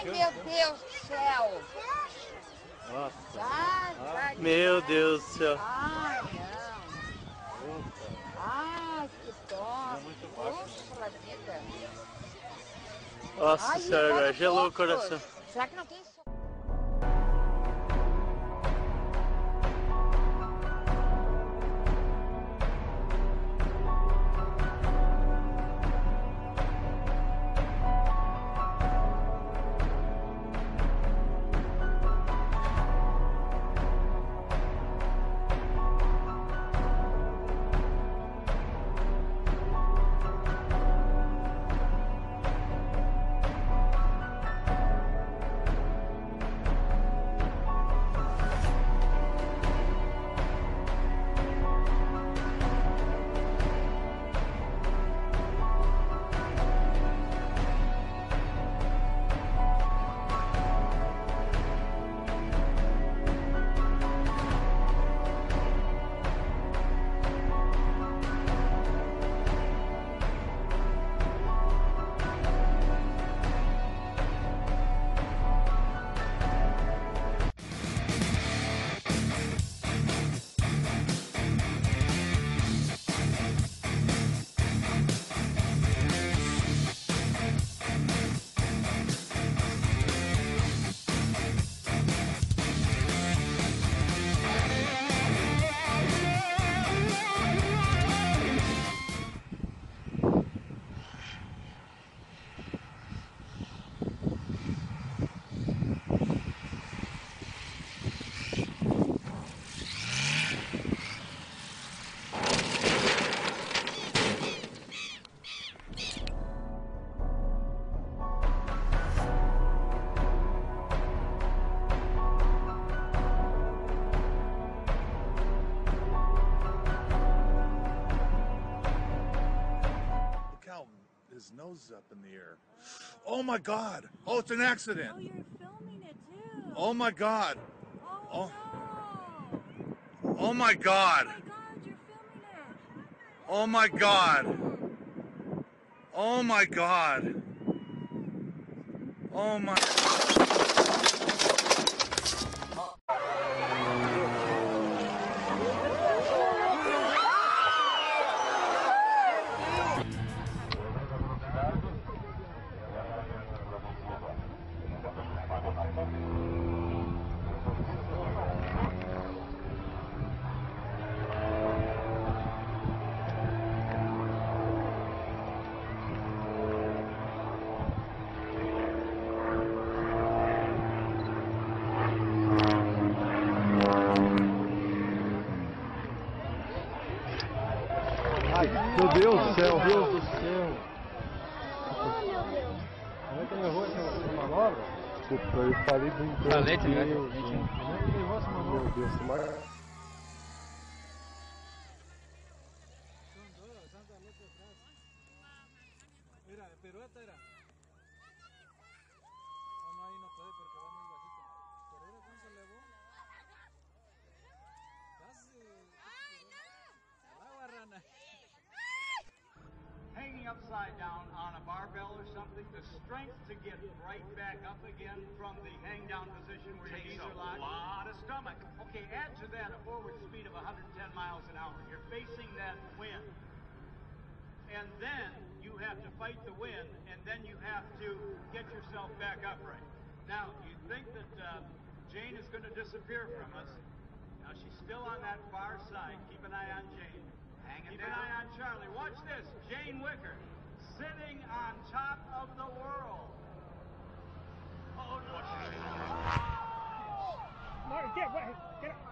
meu Deus do céu! Nossa! Sai, Meu Deus do céu! Ai, não! Ai, que dó! Puxa vida! Nossa senhora, agora gelou o coração. Será que não tem som? His nose up in the air. Oh my God! Oh, it's an accident. Oh, you're filming it too. Oh my God! Oh, no. Oh my God! Oh my God, you're filming it. Oh my God! Oh my God! Oh my. Meu Deus do céu, meu Deus do céu. Oh, meu Deus. Como é que ele errou essa manobra? Desculpa, eu falei brincando. Falei, tá ligado? Ele errou essa manobra. Meu Deus, tomara. Mira, pirueta era. O no, ahí no puede porque va muy bajito. Pero era cuando se elevó. Casi. Agua rana. Hanging upside down on a barbell or something, the strength to get right back up again from the hang down position where your knees are locked. A lot of stomach. Okay, add to that a forward speed of 110 miles an hour. You're facing that wind. And then you have to fight the wind, and then you have to get yourself back upright. Now, you think that Jane is going to disappear from us. Now, she's still on that far side. Keep an eye on Jane. Keep an eye on Charlie. Watch this. Jane Wicker sitting on top of the world. Oh, no. Marty, get away. Get up.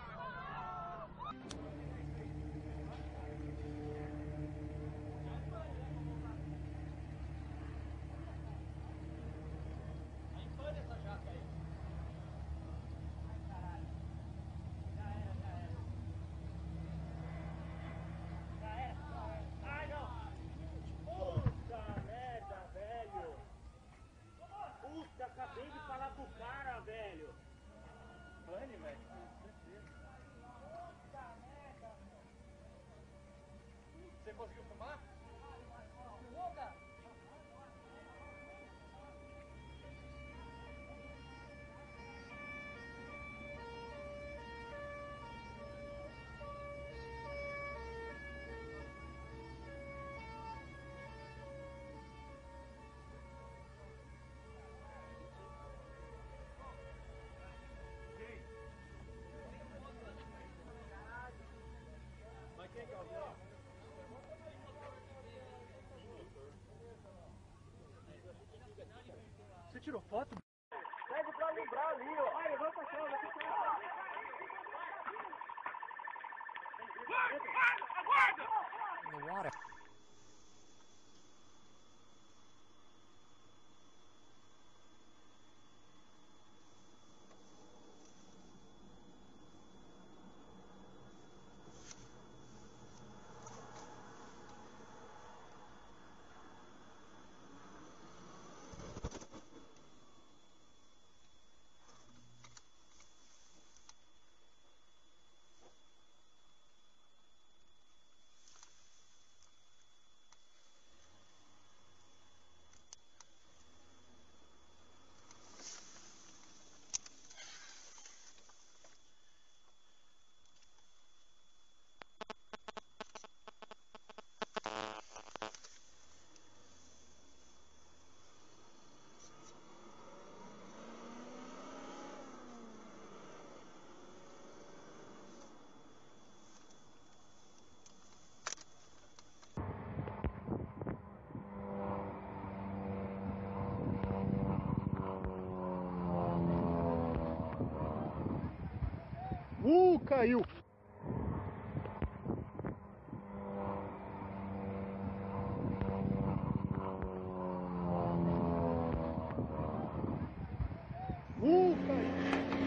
Acabei de falar com o cara, velho. Pane, velho. Você conseguiu filmar? tirou foto? Pede pra lembrar ali, ó. Vai, levanta a chave, levanta a chave. Aguarda! In the water. Caiu! Caiu!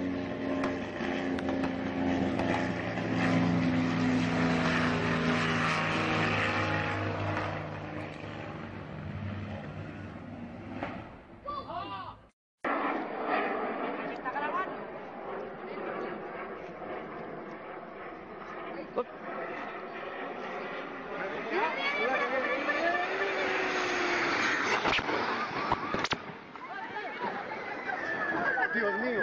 Dios mío.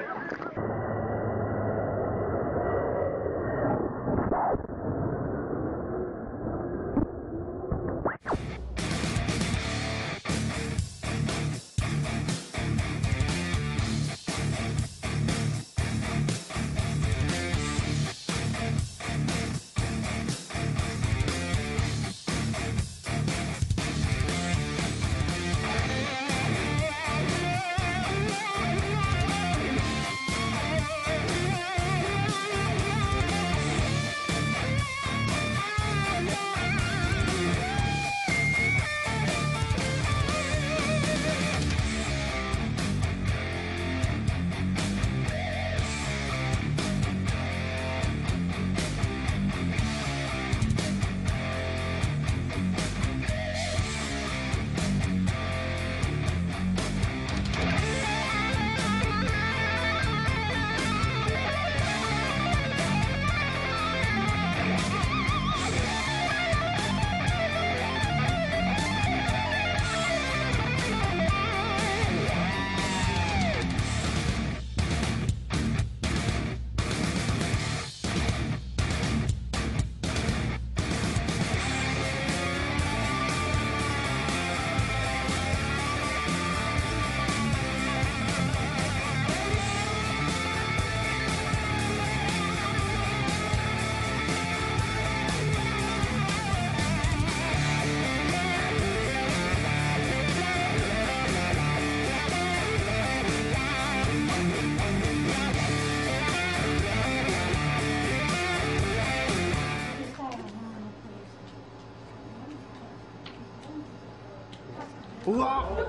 うわっ、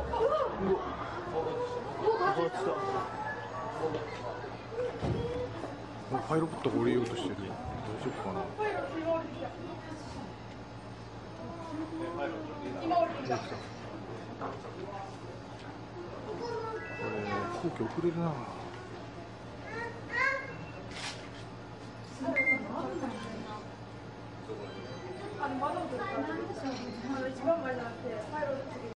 パイロットが降りようとしてる。大丈夫かな。これ飛行機遅れるな。 窓を取るから、一番前じゃなくて、パイロットの時に。